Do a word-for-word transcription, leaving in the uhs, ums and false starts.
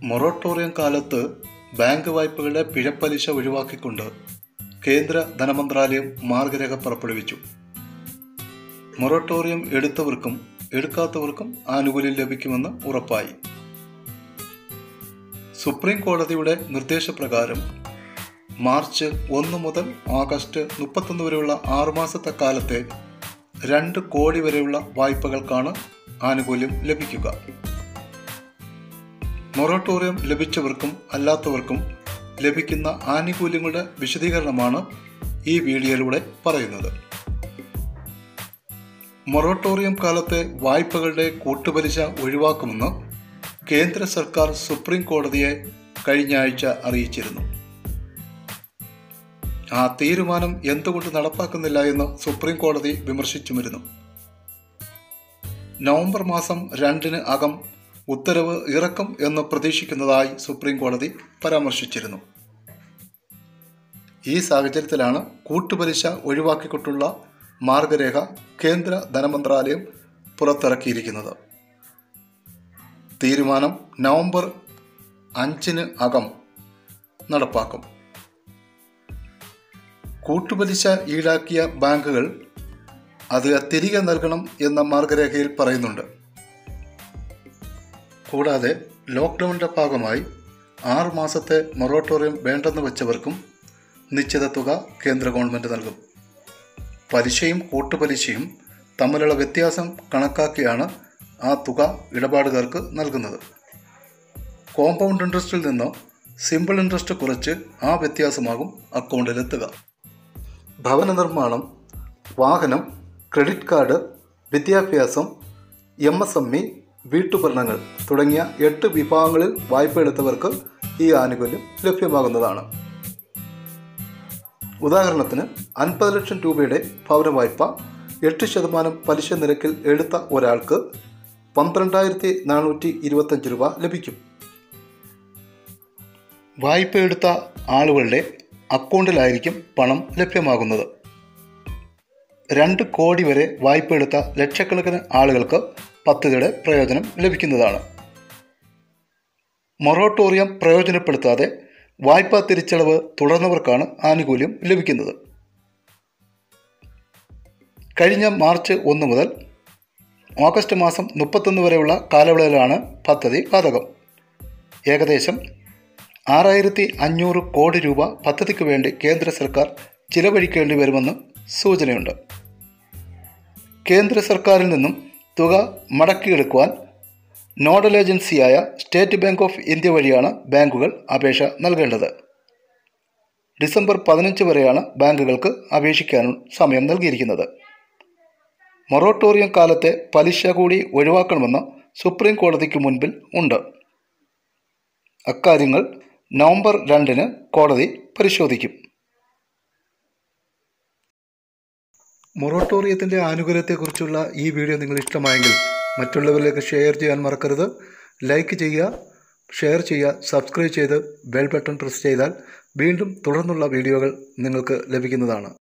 Moratorium കാലത്ത് bank വായ്പകളുടെ പിഴപ്പലിശ ഒഴിവാക്കിക്കൊണ്ട് കേന്ദ്ര ധനമന്ത്രാലയം മാർഗരേഖ പുറപ്പെടുവിച്ചു. മൊറട്ടോറിയം എടുത്തവർക്കും എടുക്കാത്തവർക്കും ആനുകൂല്യം ലഭിക്കുമെന്ന് ഉറപ്പായി. സുപ്രീം കോടതിയുടെ നിർദ്ദേശപ്രകാരം മാർച്ച് ഒന്ന് മുതൽ ആഗസ്റ്റ് മുപ്പത്തൊന്ന് വരെയുള്ള ആറുമാസത്തെ കാലത്തെ രണ്ട് കോടി വരെയുള്ള വായ്പകൾക്കാണ് ആനുകൂല്യം ലഭിക്കുക. മൊറട്ടോറിയം ലഭിച്ചവർക്കും അല്ലാത്തവർക്കും ലഭിക്കുന്ന ആനുകൂല്യങ്ങളുടെ വിശദീകരണമാണ് ഈ വീഡിയോയിലൂടെ പറയുന്നത്. മൊറട്ടോറിയം കാലത്തെ വായ്പകളുടെ കൂട്ടുപലിശ ഒഴിവാക്കുമെന്ന് കേന്ദ്ര സർക്കാർ സുപ്രീം കോടതിയെ കഴിഞ്ഞ ആഴ്ച അറിയിച്ചിരുന്നു. ആ തീരുമാനം എന്തുകൊണ്ട് നടപ്പാക്കുന്നില്ല എന്ന് സുപ്രീം കോടതി വിമർശിച്ചു വരുന്നു. നവംബർ മാസം രണ്ടിന് അകം ഉത്തരവ് ഇറക്കും എന്ന് പ്രതീക്ഷിക്കുന്നതായി സുപ്രീം കോടതി പരാമർശിച്ചിരുന്നു. ഈ സാഹചര്യത്തിലാണ് കൂട്ടുപലിശ ഒഴിവാക്കിക്കൊണ്ടുള്ള മാർഗരേഖ കേന്ദ്ര ധനമന്ത്രാലയം പുറത്തിറക്കിയിരിക്കുന്നത്. തീരുമാനം നവംബർ അഞ്ചിന് അകം നടപ്പാക്കും. കൂട്ടുപലിശ ഈടാക്കിയ ബാങ്കുകൾ അത് തിരികെ നൽകണം എന്ന മാർഗരേഖയിൽ പറയുന്നുണ്ട്. കൂടാതെ ലോക്ക്ഡൗണിൻ്റെ ഭാഗമായി ആറ് മാസത്തെ മൊറട്ടോറിയം വേണ്ടെന്ന് വെച്ചവർക്കും നിശ്ചിത തുക കേന്ദ്ര ഗവൺമെൻറ് നൽകും. പലിശയും കൂട്ടുപലിശയും തമ്മിലുള്ള വ്യത്യാസം കണക്കാക്കിയാണ് ആ തുക ഇടപാടുകാർക്ക് നൽകുന്നത്. കോമ്പൗണ്ട് ഇൻട്രസ്റ്റിൽ നിന്ന് സിമ്പിൾ ഇൻട്രസ്റ്റ് കുറച്ച് ആ വ്യത്യാസമാകും അക്കൗണ്ടിലെത്തുക. ഭവന നിർമ്മാണം, വാഹനം, ക്രെഡിറ്റ് കാർഡ്, വിദ്യാഭ്യാസം, എം എസ് എം ഇ, വീട്ടുപകരണങ്ങൾ തുടങ്ങിയ എട്ട് വിഭാഗങ്ങളിൽ വായ്പ എടുത്തവർക്ക് ഈ ആനുകൂല്യം ലഭ്യമാകുന്നതാണ്. ഉദാഹരണത്തിന് അൻപത് ലക്ഷം രൂപയുടെ ഭവന വായ്പ എട്ട് ശതമാനം പലിശ നിരക്കിൽ എടുത്ത ഒരാൾക്ക് പന്ത്രണ്ടായിരത്തി നാനൂറ്റി ഇരുപത്തഞ്ച് രൂപ ലഭിക്കും. വായ്പ എടുത്ത ആളുകളുടെ അക്കൗണ്ടിലായിരിക്കും പണം ലഭ്യമാകുന്നത്. രണ്ട് കോടി വരെ വായ്പ എടുത്ത ലക്ഷക്കണക്കിന് ആളുകൾക്ക് പദ്ധതിയുടെ പ്രയോജനം ലഭിക്കുന്നതാണ്. മൊറട്ടോറിയം പ്രയോജനപ്പെടുത്താതെ വായ്പാ തിരിച്ചടവ് തുടർന്നവർക്കാണ് ആനുകൂല്യം ലഭിക്കുന്നത്. കഴിഞ്ഞ മാർച്ച് ഒന്ന് മുതൽ ഓഗസ്റ്റ് മാസം മുപ്പത്തൊന്ന് വരെയുള്ള കാലയളവിലാണ് പദ്ധതി ബാധകം. ഏകദേശം ആറായിരത്തി അഞ്ഞൂറ് കോടി രൂപ പദ്ധതിക്ക് വേണ്ടി കേന്ദ്ര സർക്കാർ ചിലവഴിക്കേണ്ടി വരുമെന്ന് സൂചനയുണ്ട്. കേന്ദ്ര സർക്കാരിൽ നിന്നും തുക മടക്കിയെടുക്കുവാൻ നോഡൽ ഏജൻസിയായ സ്റ്റേറ്റ് ബാങ്ക് ഓഫ് ഇന്ത്യ വഴിയാണ് ബാങ്കുകൾ അപേക്ഷ നൽകേണ്ടത്. ഡിസംബർ പതിനഞ്ച് വരെയാണ് ബാങ്കുകൾക്ക് അപേക്ഷിക്കാൻ സമയം നൽകിയിരിക്കുന്നത്. മൊറട്ടോറിയം കാലത്തെ പലിശ കൂടി ഒഴിവാക്കണമെന്ന് സുപ്രീം കോടതിക്ക് മുൻപിൽ ഉണ്ട്. അക്കാര്യങ്ങൾ നവംബർ രണ്ടിന് കോടതി പരിശോധിക്കും. മൊറട്ടോറിയത്തിൻ്റെ ആനുകൂല്യത്തെക്കുറിച്ചുള്ള ഈ വീഡിയോ നിങ്ങൾ ഇഷ്ടമായെങ്കിൽ മറ്റുള്ളവരിലേക്ക് ഷെയർ ചെയ്യാൻ മറക്കരുത്. ലൈക്ക് ചെയ്യുക, ഷെയർ ചെയ്യുക, സബ്സ്ക്രൈബ് ചെയ്ത് ബെൽ ബട്ടൺ പ്രസ് ചെയ്താൽ വീണ്ടും തുടർന്നുള്ള വീഡിയോകൾ നിങ്ങൾക്ക് ലഭിക്കുന്നതാണ്.